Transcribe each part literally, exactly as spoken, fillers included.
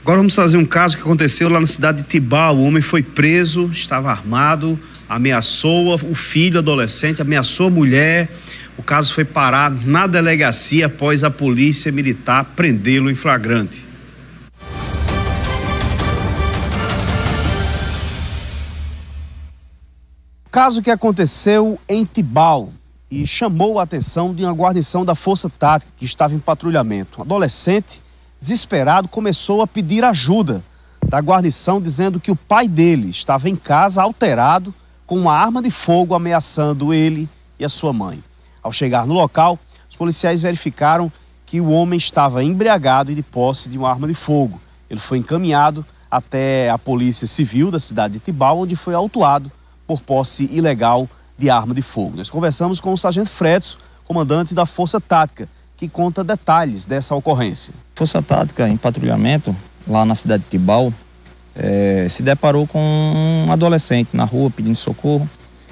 Agora vamos trazer um caso que aconteceu lá na cidade de Tibau. O homem foi preso, estava armado, ameaçou o filho adolescente, ameaçou a mulher. O caso foi parar na delegacia após a polícia militar prendê-lo em flagrante. Caso que aconteceu em Tibau e chamou a atenção de uma guarnição da Força Tática que estava em patrulhamento. Um adolescente, desesperado, começou a pedir ajuda da guarnição, dizendo que o pai dele estava em casa alterado com uma arma de fogo ameaçando ele e a sua mãe. Ao chegar no local, os policiais verificaram que o homem estava embriagado e de posse de uma arma de fogo. Ele foi encaminhado até a Polícia Civil da cidade de Tibau, onde foi autuado por posse ilegal de arma de fogo. Nós conversamos com o sargento Fredson, comandante da Força Tática, que conta detalhes dessa ocorrência. Força Tática em patrulhamento lá na cidade de Tibau é, se deparou com um adolescente na rua pedindo socorro,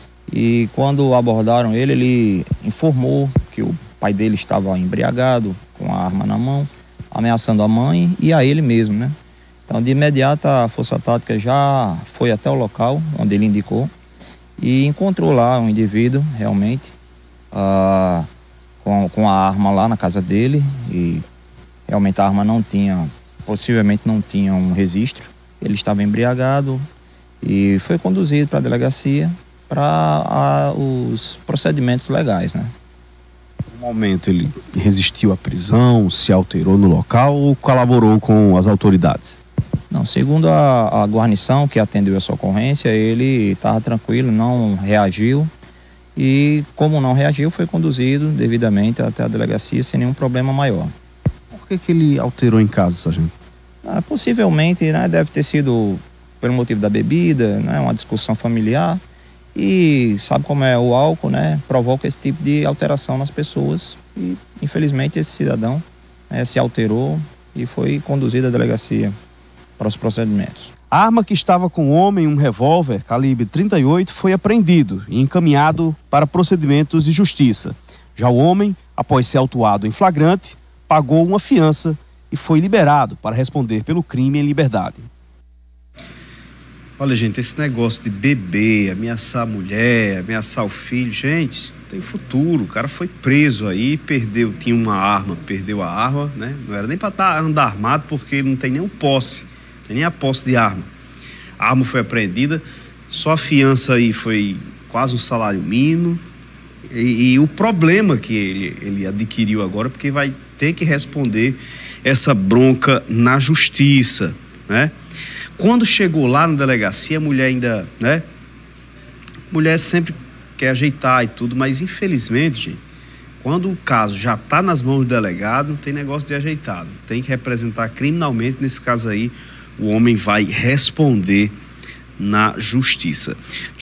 e quando abordaram ele, ele informou que o pai dele estava embriagado, com a arma na mão, ameaçando a mãe e a ele mesmo, né? Então, de imediato, a Força Tática já foi até o local onde ele indicou e encontrou lá um indivíduo, realmente, ah, com, com a arma lá na casa dele, e realmente a arma não tinha, possivelmente não tinha um registro. Ele estava embriagado e foi conduzido para a delegacia para os procedimentos legais, né? No momento ele resistiu à prisão, se alterou no local ou colaborou com as autoridades? Não, segundo a, a guarnição que atendeu essa ocorrência, ele estava tranquilo, não reagiu, e como não reagiu, foi conduzido devidamente até a delegacia sem nenhum problema maior. Por que que ele alterou em casa, sargento? Ah, possivelmente, né, deve ter sido pelo motivo da bebida, né, uma discussão familiar, e sabe como é o álcool, né, provoca esse tipo de alteração nas pessoas, e infelizmente esse cidadão, né, se alterou e foi conduzido à delegacia para os procedimentos. A arma que estava com o homem, um revólver calibre trinta e oito, foi apreendido e encaminhado para procedimentos de justiça. Já o homem, após ser autuado em flagrante, pagou uma fiança e foi liberado para responder pelo crime em liberdade. Olha, gente, esse negócio de beber, ameaçar a mulher, ameaçar o filho, gente, tem futuro. O cara foi preso aí, perdeu, tinha uma arma, perdeu a arma, né? Não era nem para andar armado, porque ele não tem nenhum posse. Nem a posse de arma. A arma foi apreendida, só a fiança aí foi quase um salário mínimo, e, e o problema que ele, ele adquiriu agora, porque vai ter que responder essa bronca na justiça, né? Quando chegou lá na delegacia, a mulher ainda, né? A mulher sempre quer ajeitar e tudo, mas infelizmente, gente, quando o caso já está nas mãos do delegado, não tem negócio de ajeitado, tem que representar criminalmente. Nesse caso aí, o homem vai responder na justiça.